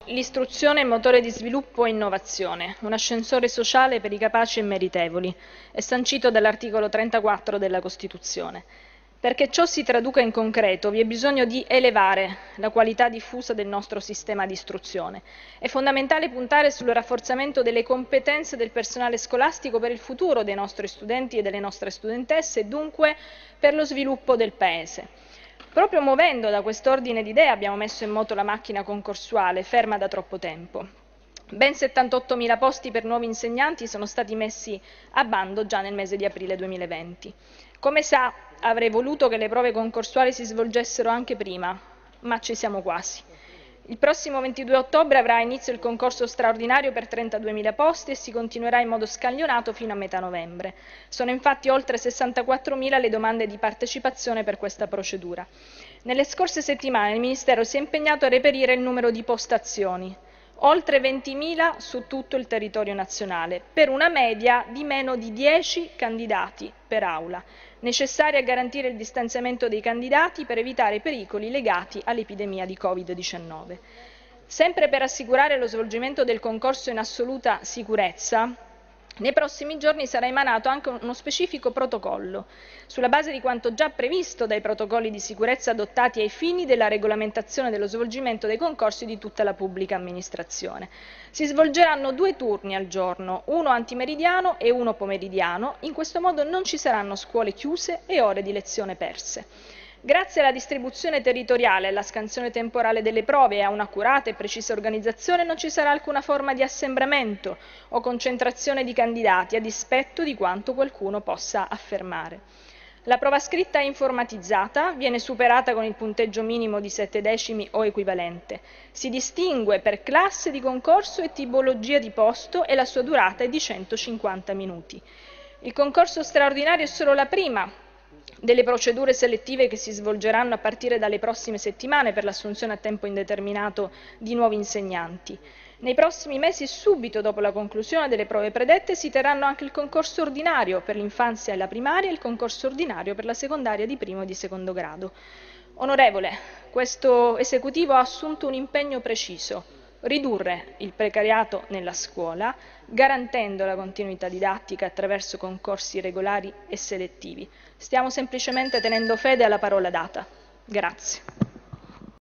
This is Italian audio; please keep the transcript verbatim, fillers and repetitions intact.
L'istruzione è motore di sviluppo e innovazione, un ascensore sociale per i capaci e meritevoli, è sancito dall'articolo trentaquattro della Costituzione. Perché ciò si traduca in concreto, vi è bisogno di elevare la qualità diffusa del nostro sistema di istruzione. È fondamentale puntare sul rafforzamento delle competenze del personale scolastico per il futuro dei nostri studenti e delle nostre studentesse e dunque per lo sviluppo del Paese. Proprio muovendo da quest'ordine di idee abbiamo messo in moto la macchina concorsuale, ferma da troppo tempo. Ben settantottomila posti per nuovi insegnanti sono stati messi a bando già nel mese di aprile duemilaventi. Come sa, avrei voluto che le prove concorsuali si svolgessero anche prima, ma ci siamo quasi. Il prossimo ventidue ottobre avrà inizio il concorso straordinario per trentaduemila posti e si continuerà in modo scaglionato fino a metà novembre. Sono infatti oltre sessantaquattromila le domande di partecipazione per questa procedura. Nelle scorse settimane il Ministero si è impegnato a reperire il numero di postazioni, oltre ventimila su tutto il territorio nazionale, per una media di meno di dieci candidati per aula, necessari a garantire il distanziamento dei candidati per evitare i pericoli legati all'epidemia di Covid diciannove. Sempre per assicurare lo svolgimento del concorso in assoluta sicurezza, nei prossimi giorni sarà emanato anche uno specifico protocollo, sulla base di quanto già previsto dai protocolli di sicurezza adottati ai fini della regolamentazione dello svolgimento dei concorsi di tutta la pubblica amministrazione. Si svolgeranno due turni al giorno, uno antimeridiano e uno pomeridiano, in questo modo non ci saranno scuole chiuse e ore di lezione perse. Grazie alla distribuzione territoriale, alla scansione temporale delle prove e a un'accurata e precisa organizzazione non ci sarà alcuna forma di assembramento o concentrazione di candidati, a dispetto di quanto qualcuno possa affermare. La prova scritta è informatizzata, viene superata con il punteggio minimo di sette decimi o equivalente. Si distingue per classe di concorso e tipologia di posto e la sua durata è di centocinquanta minuti. Il concorso straordinario è solo la prima delle procedure selettive che si svolgeranno a partire dalle prossime settimane per l'assunzione a tempo indeterminato di nuovi insegnanti. Nei prossimi mesi e subito dopo la conclusione delle prove predette si terranno anche il concorso ordinario per l'infanzia e la primaria e il concorso ordinario per la secondaria di primo e di secondo grado. Onorevole, questo esecutivo ha assunto un impegno preciso: ridurre il precariato nella scuola, garantendo la continuità didattica attraverso concorsi regolari e selettivi. Stiamo semplicemente tenendo fede alla parola data. Grazie.